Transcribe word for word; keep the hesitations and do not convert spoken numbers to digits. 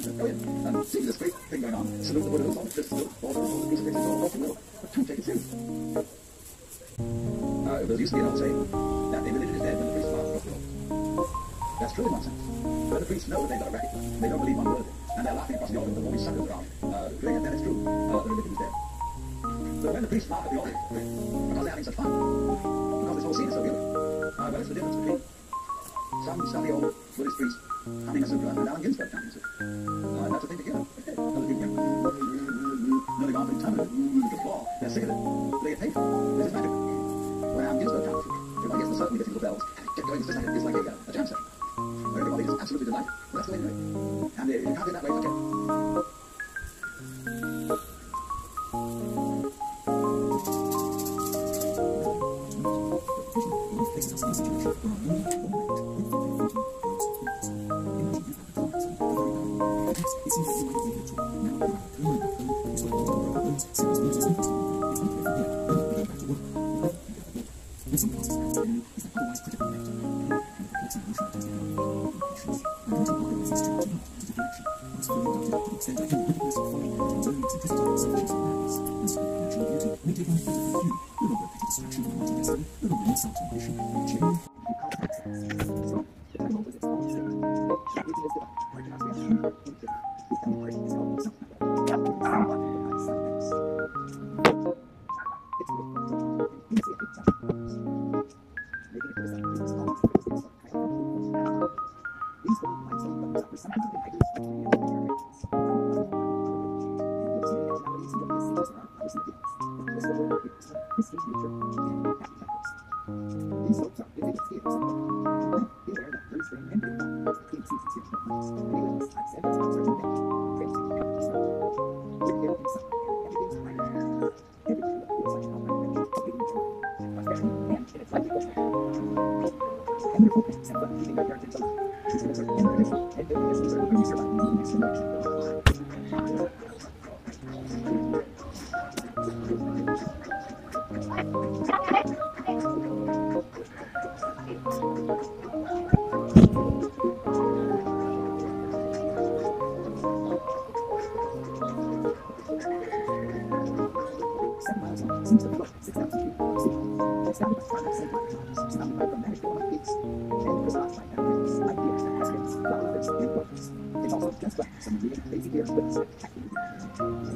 Go in and see this great thing going on. Salute the Buddhas, all the Christians, all the crucifixes, all the will. But don't take it seriously. Uh, there used to be an old saying that a religion is dead when the priests laugh across the altar. That's truly nonsense. When the priests know that they've got a racket, they don't believe one word of it, and they're laughing across the altar with all these suckers around, uh, doing it, then it's true. Uh, the religion is dead. But when the priests laugh at the altar, because they're having such fun, because this whole scene is so beautiful, uh, well, it's the difference between some stuffy old Buddhist priest humming a sutra and Allen Ginsberg chanting a sutra. Uh, that's a thing to hear. Other people get nodding off in time to the floor. They're sick of it. They get paid for it. This is magic. When Allen Ginsberg chanting a sutra, everybody gets the circle, we get these little bells, get going. It's just like, it's like a, a jam session, where everybody is absolutely delighted. Well, that's the way to do it. And if you can't do it that way, forget it. It's also just like some really crazy gears, but it's spectacular.